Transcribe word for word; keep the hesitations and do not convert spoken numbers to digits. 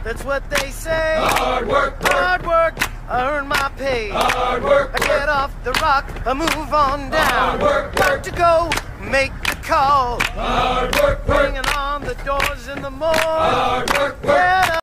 That's what they say. Hard work, work. Hard work, I earn my pay. Hard work, I get off the rock, I move on down. Hard work, Got work. to go, make the call. Hard work, work. Bringing on the doors in the morning. Hard work, work.